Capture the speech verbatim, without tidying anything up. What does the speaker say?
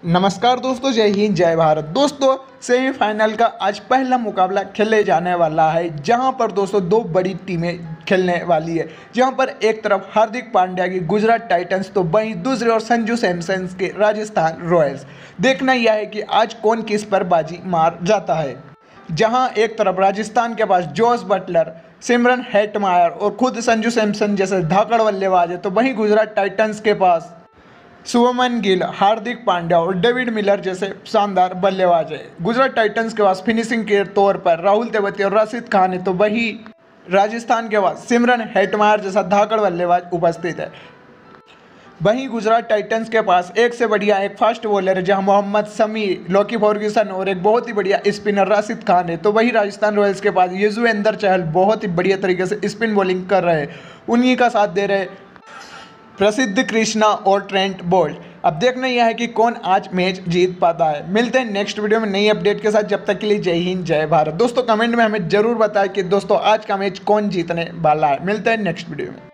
नमस्कार दोस्तों, जय हिंद जय भारत। दोस्तों सेमीफाइनल का आज पहला मुकाबला खेले जाने वाला है, जहां पर दोस्तों दो बड़ी टीमें खेलने वाली है। जहां पर एक तरफ हार्दिक पांड्या की गुजरात टाइटंस तो वहीं दूसरी ओर संजू सैमसन के राजस्थान रॉयल्स। देखना यह है कि आज कौन किस पर बाजी मार जाता है। जहां एक तरफ राजस्थान के पास जोस बटलर, सिमरन हेटमायर और खुद संजू सैमसन जैसे धाकड़ बल्लेबाज है, तो वहीं गुजरात टाइटंस के पास शुभमन गिल, हार्दिक पांड्या और डेविड मिलर जैसे शानदार बल्लेबाज है। गुजरात टाइटंस के पास फिनिशिंग के तौर पर राहुल तेवती और राशिद खान है, तो वही राजस्थान के पास सिमरन हेटमायर जैसा धाकड़ बल्लेबाज उपस्थित है। वहीं गुजरात टाइटंस के पास एक से बढ़िया एक फास्ट बॉलर है, जहां मोहम्मद शमी, लॉकी फर्ग्यूसन और एक बहुत ही बढ़िया स्पिनर राशिद खान है। तो वही राजस्थान रॉयल्स के पास युजवेंद्र चहल बहुत ही बढ़िया तरीके से स्पिन बॉलिंग कर रहे हैं। उन्हीं का साथ दे रहे प्रसिद्ध कृष्णा और ट्रेंट बोल्ट। अब देखना यह है कि कौन आज मैच जीत पाता है। मिलते हैं नेक्स्ट वीडियो में नई अपडेट के साथ। जब तक के लिए जय हिंद जय भारत। दोस्तों कमेंट में हमें जरूर बताएं कि दोस्तों आज का मैच कौन जीतने वाला है। मिलते हैं नेक्स्ट वीडियो में।